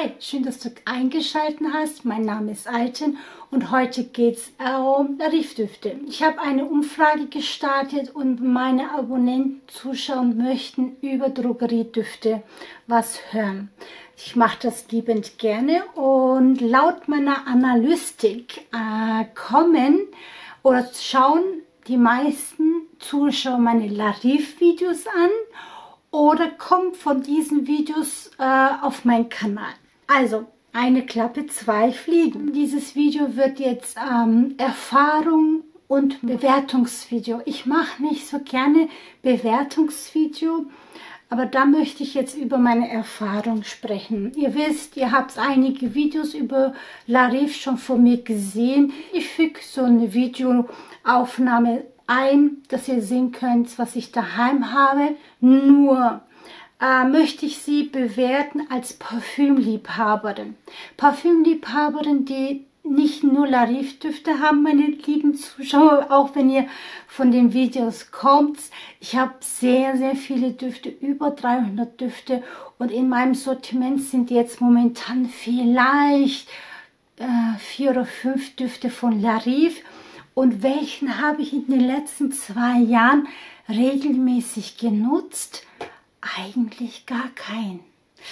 Hi, schön, dass du eingeschaltet hast. Mein Name ist Ayten und heute geht es um Larif-Düfte. Ich habe eine Umfrage gestartet und meine Abonnenten, Zuschauer möchten über Drogeriedüfte was hören. Ich mache das liebend gerne und laut meiner Analytik kommen oder schauen die meisten Zuschauer meine Larif-Videos an oder kommt von diesen Videos auf meinen Kanal. Also eine Klappe, zwei Fliegen. Dieses Video wird jetzt Erfahrung und Bewertungsvideo. Ich mache nicht so gerne Bewertungsvideo, aber da möchte ich jetzt über meine Erfahrung sprechen. Ihr wisst, ihr habt einige Videos über Larif schon von mir gesehen. Ich füge so eine Videoaufnahme ein, dass ihr sehen könnt, was ich daheim habe. Nur möchte ich sie bewerten als Parfümliebhaberin. Parfümliebhaberin, die nicht nur Larif-Düfte haben, meine lieben Zuschauer, auch wenn ihr von den Videos kommt. Ich habe sehr, sehr viele Düfte, über 300 Düfte und in meinem Sortiment sind jetzt momentan vielleicht 4 oder 5 Düfte von Larif. Und welchen habe ich in den letzten 2 Jahren regelmäßig genutzt? Eigentlich gar keinen.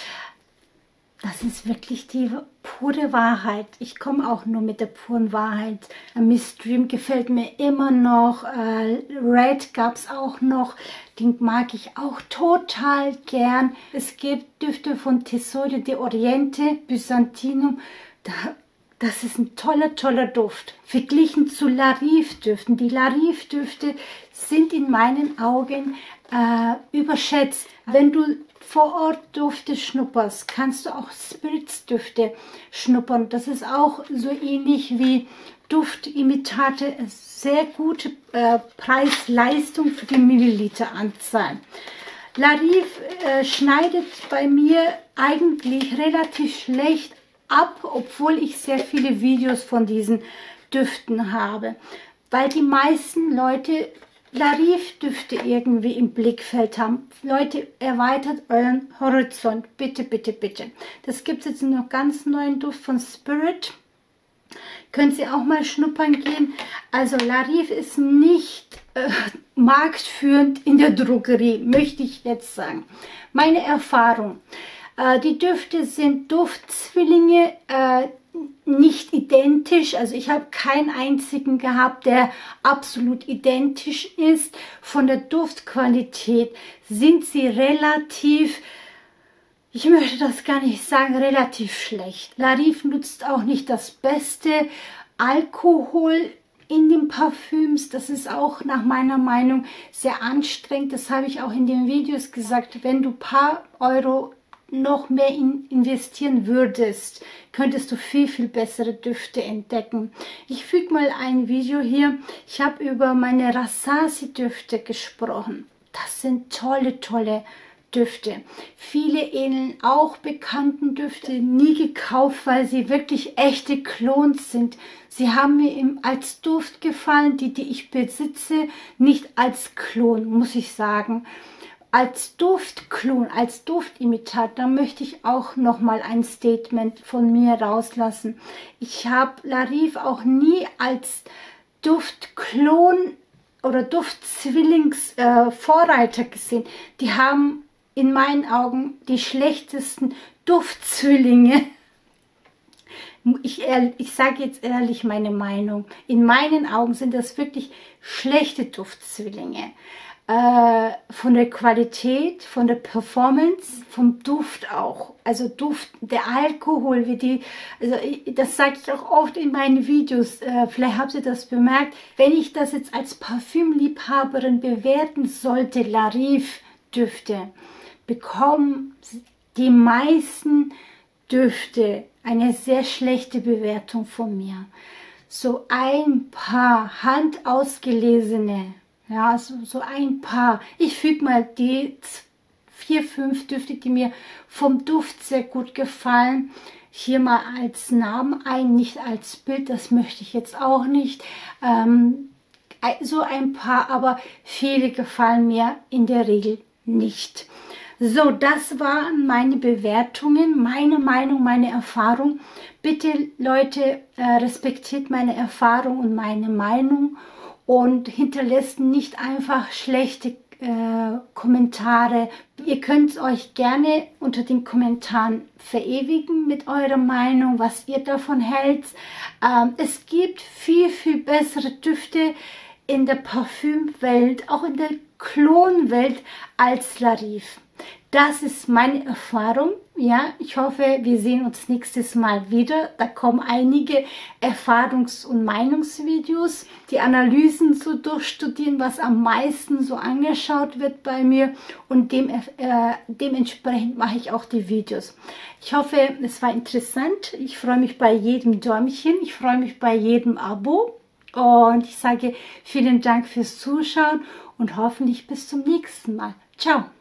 Das ist wirklich die pure Wahrheit. Ich komme auch nur mit der puren Wahrheit. Miss Dream gefällt mir immer noch. Red gab es auch noch. Den mag ich auch total gern. Es gibt Düfte von Tesoro de Oriente, Byzantinum. Das ist ein toller, toller Duft. Verglichen zu Larif-Düften. Die Larif-Düfte sind in meinen Augen überschätzt. Wenn du vor Ort Düfte schnupperst, kannst du auch Spirits-Düfte schnuppern. Das ist auch so ähnlich wie Duftimitate. Sehr gute Preis-Leistung für die Milliliteranzahl. Larif schneidet bei mir eigentlich relativ schlecht ab, obwohl ich sehr viele Videos von diesen Düften habe, weil die meisten Leute Larif-Düfte irgendwie im Blickfeld haben. Leute, erweitert euren Horizont, bitte, bitte, bitte. Das gibt es jetzt noch ganz neuen Duft von Spirit. Könnt ihr auch mal schnuppern gehen. Also Larif ist nicht marktführend in der Drogerie, möchte ich jetzt sagen. Meine Erfahrung. Die Düfte sind Duftzwillinge, nicht identisch. Also ich habe keinen einzigen gehabt, der absolut identisch ist. Von der Duftqualität sind sie relativ, ich möchte das gar nicht sagen, relativ schlecht. Larif nutzt auch nicht das beste Alkohol in den Parfüms. Das ist auch nach meiner Meinung sehr anstrengend. Das habe ich auch in den Videos gesagt. Wenn du ein paar Euro noch mehr investieren würdest, könntest du viel, viel bessere Düfte entdecken. Ich füge mal ein Video hier. Ich habe über meine Rasasi-Düfte gesprochen. Das sind tolle, tolle Düfte. Viele ähneln auch bekannten Düfte, nie gekauft, weil sie wirklich echte Klons sind. Sie haben mir als Duft gefallen, die ich besitze, nicht als Klon, muss ich sagen. Als Duftklon, als Duftimitat, da möchte ich auch noch mal ein Statement von mir rauslassen. Ich habe Larif auch nie als Duftklon oder Duftzwillings-Vorreiter gesehen. Die haben in meinen Augen die schlechtesten Duftzwillinge. Ich sage jetzt ehrlich meine Meinung. In meinen Augen sind das wirklich schlechte Duftzwillinge. Von der Qualität, von der Performance, vom Duft auch. Also Duft, der Alkohol, das sage ich auch oft in meinen Videos, vielleicht habt ihr das bemerkt, wenn ich das jetzt als Parfümliebhaberin bewerten sollte, Larif-Düfte, bekommen die meisten Düfte eine sehr schlechte Bewertung von mir. So ein paar handausgelesene, ja, so ein paar. Ich füge mal die 4, 5 Düfte, die mir vom Duft sehr gut gefallen, hier mal als Namen ein, nicht als Bild, das möchte ich jetzt auch nicht. So ein paar, aber viele gefallen mir in der Regel nicht. So, das waren meine Bewertungen, meine Meinung, meine Erfahrung. Bitte Leute, respektiert meine Erfahrung und meine Meinung und hinterlasst nicht einfach schlechte Kommentare. Ihr könnt euch gerne unter den Kommentaren verewigen mit eurer Meinung, was ihr davon hält. Es gibt viel, viel bessere Düfte in der Parfümwelt, auch in der Klonwelt als Larif. Das ist meine Erfahrung. Ja, ich hoffe, wir sehen uns nächstes Mal wieder. Da kommen einige Erfahrungs- und Meinungsvideos, die Analysen so durchstudieren, was am meisten so angeschaut wird bei mir, und dementsprechend mache ich auch die Videos. Ich hoffe, es war interessant. Ich freue mich bei jedem Däumchen, ich freue mich bei jedem Abo und ich sage vielen Dank fürs Zuschauen und hoffentlich bis zum nächsten Mal. Ciao!